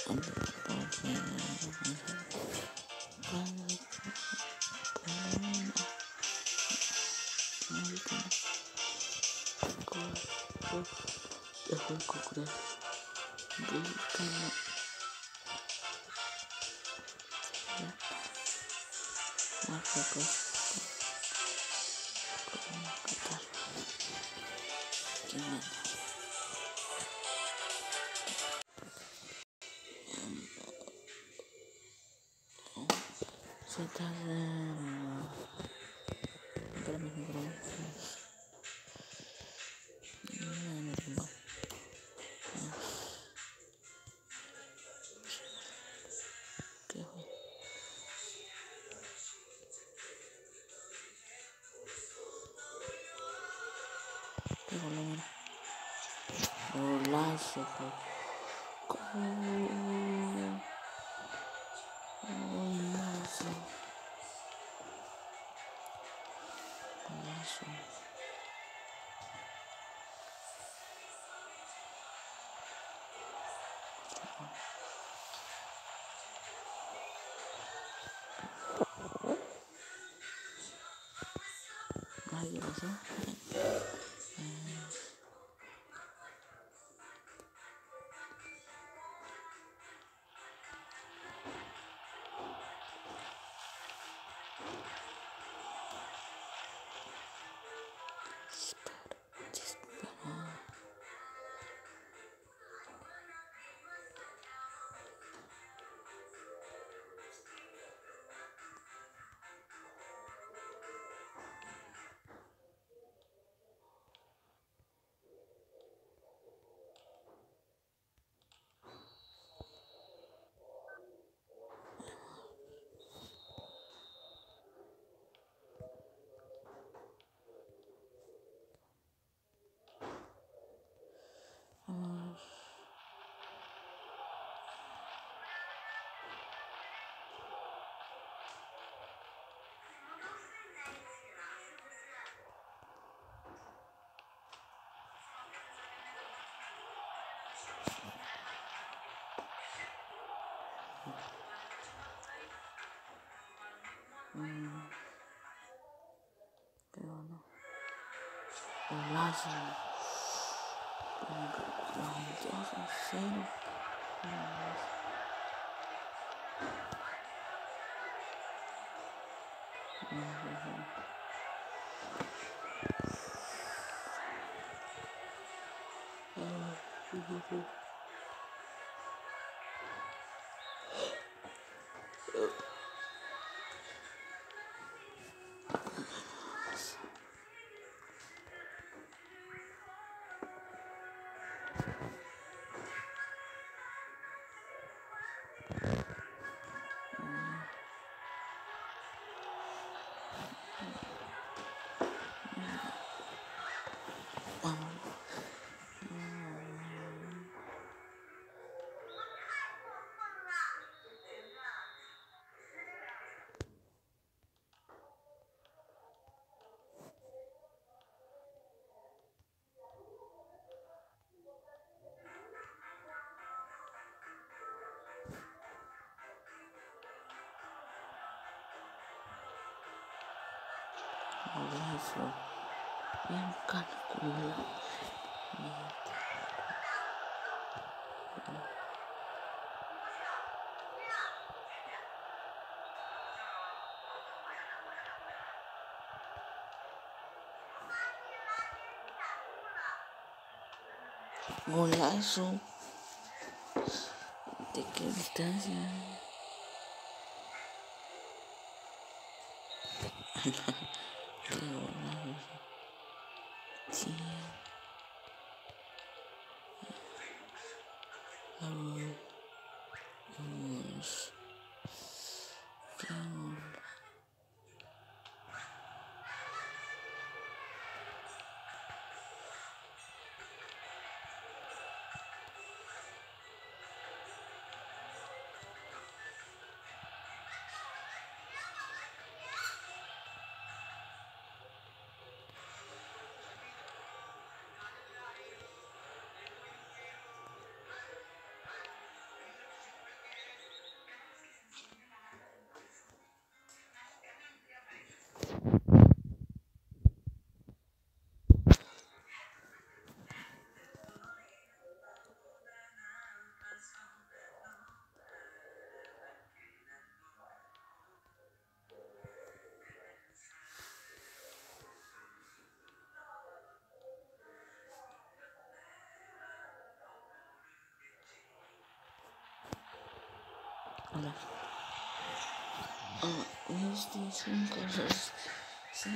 Golazo. ¿De qué distancia? Qué golazo. Sí. Vamos. Qué gol. Hola. Este son cosas. Sí.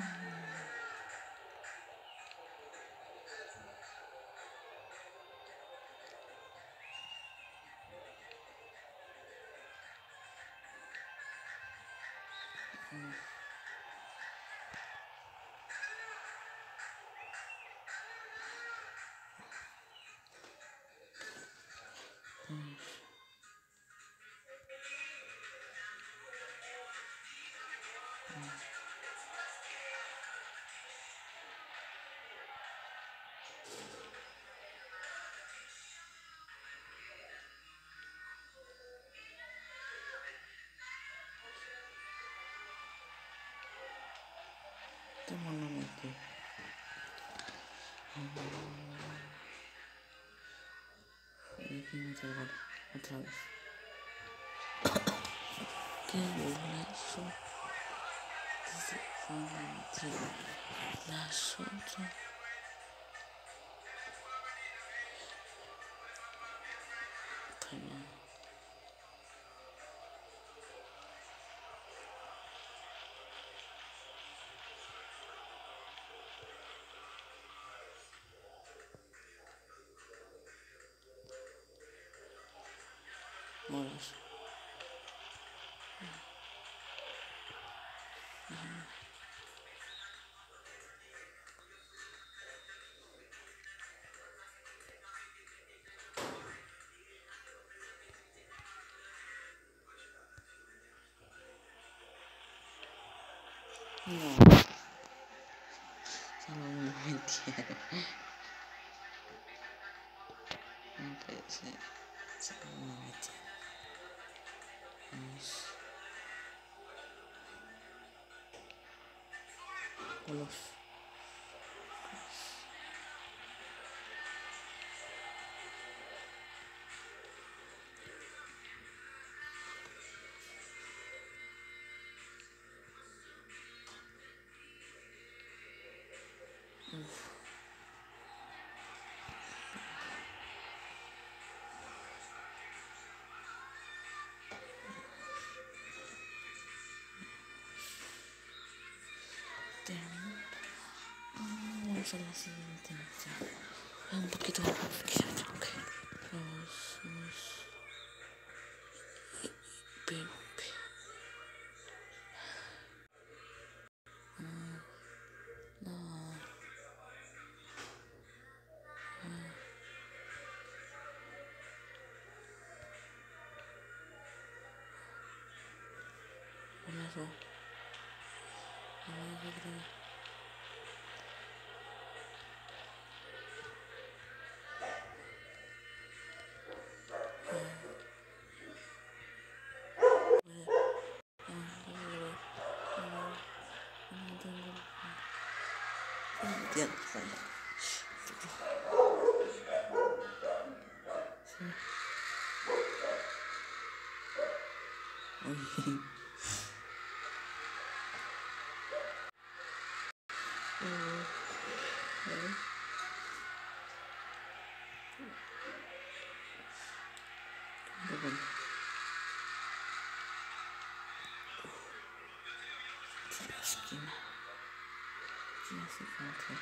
Tengo una mente. Y aquí me salgo otra vez. ¿Qué burlazo? Desde entre las otras. Perdón. Moras. No, solo me metieron. No puede ser. Solo me metieron. Vamos. Bolos. Vamos a la siguiente nota. Un poquito más. Ok. Vamos. Pepe. No. Bolazo. Entiendo. Uy. Bueno. Esquina. Sí, así como que.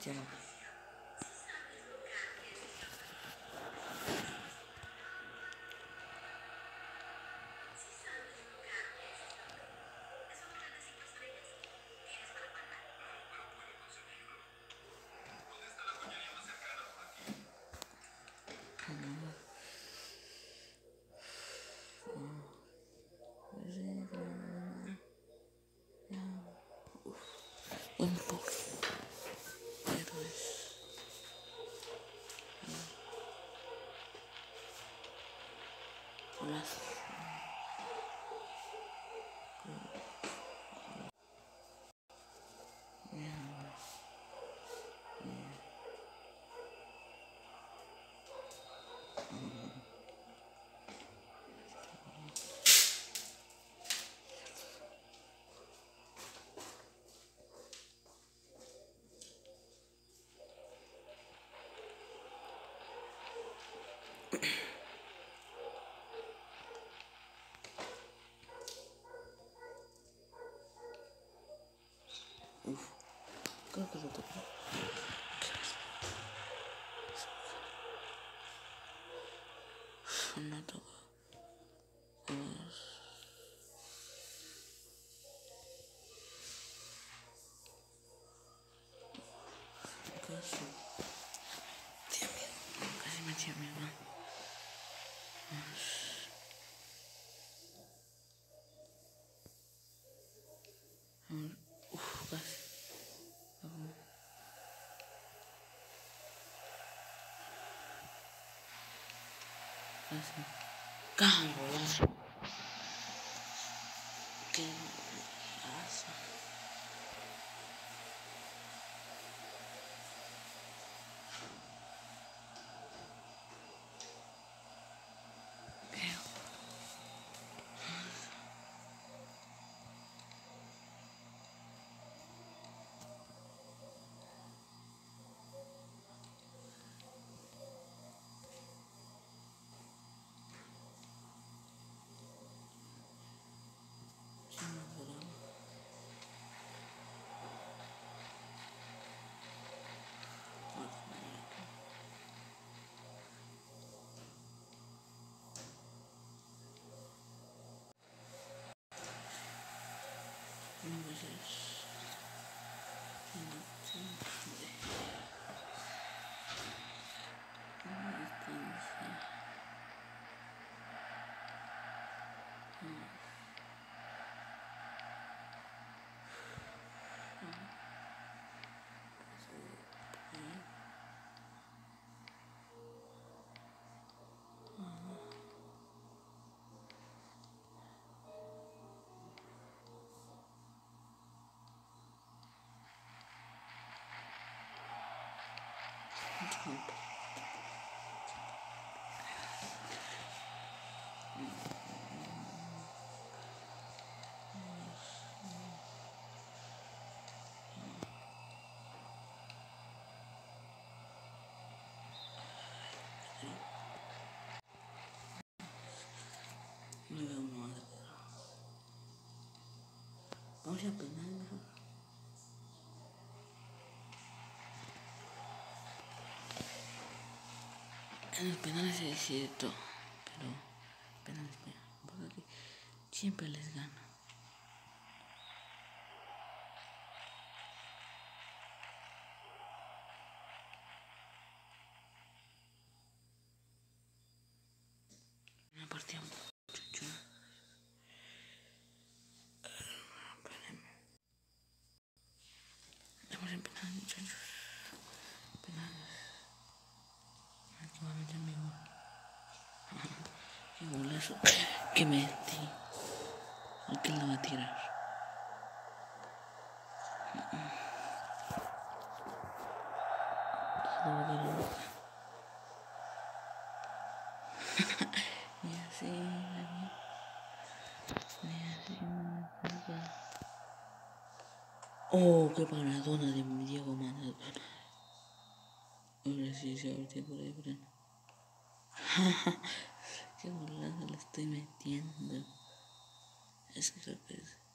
Ya. Un poco. Pero es. Las. Uf. Creo que lo tocó. No toca. Casi. Casi me tía mi mamá. Uf, casi. Casi. Golazo. Qué golazo. No veo nada. Vamos a penar mejor. En los penales se decide todo, pero penales, porque aquí siempre les gano. Una partida mucho. Estamos en penales, muchachos. Penales. Aquí va a meter mi gol. Qué golazo. Que metí. ¿A quién lo va a tirar? Lo va a tirar. Ni así, ni así. Oh, qué paradona de Diego Maradona. Ahora sí se abrió por ahí, pero qué golazo le estoy metiendo. Es que creo que es.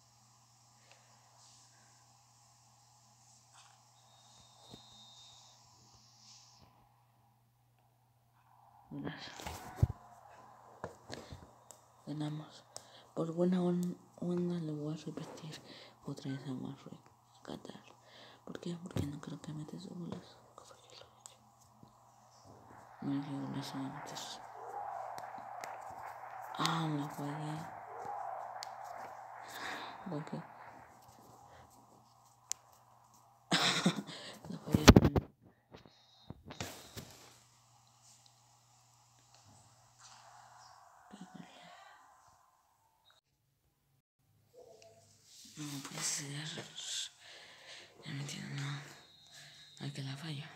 ganamos. Por buena onda le voy a repetir otra vez a Marruecos, a Qatar. ¿Por qué? Porque no creo que metes goles. Mira qué goles va a meter. Ah, la fallé. ¿Por qué? La fallé. No puede ser. Ya no entiendo nada. Hay que la falla.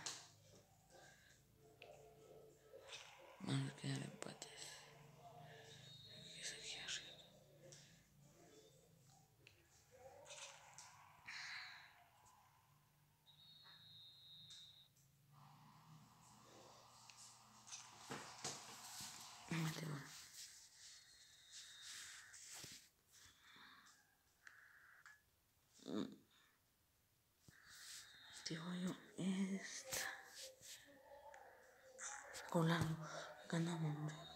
Van a quedar empates. ¿Qué es aquí arriba? Mete gol. Digo yo, esta. Colado. Ganamos, hombre.